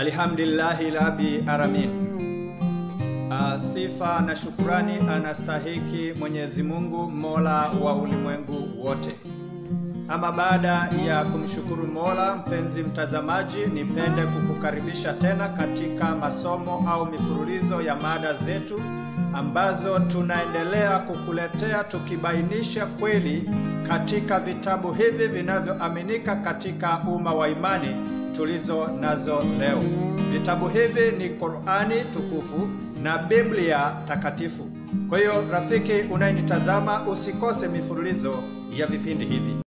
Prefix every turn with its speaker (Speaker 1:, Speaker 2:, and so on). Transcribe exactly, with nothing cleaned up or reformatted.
Speaker 1: Alhamdulillahi Rabbil Alamin. Uh, sifa na shukurani anastahiki Mwenyezi Mungu, Mola wa ulimwengu wote. Ama baada ya kumshukuru Mola, mpenzi mtazamaji, nipende kukukaribisha tena katika masomo au mifululizo ya mada zetu ambazo tunaendelea kukuletea, tukibainisha kweli katika vitabu hivi vinavyoaminika katika umma wa imani tulizo nazo leo. Vitabu hivi ni Qur'ani tukufu na Biblia takatifu. Kwa hiyo rafiki unayenitazama, usikose mifululizo ya vipindi hivi.